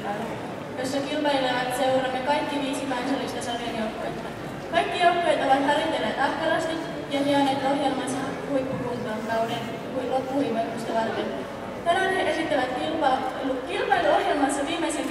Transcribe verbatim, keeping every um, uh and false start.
kilpailu, jossa kilpailevat seuramme kaikki viisi kansallista sarjan joukkuetta. Kaikki joukkueet ovat harjoitelleet ahkerasti ja hioneet ohjelmansa huippukuntoon kauden loppuhuipennusta varten. Tänään he esittävät kilpailu, kilpailuohjelmansa viimeisen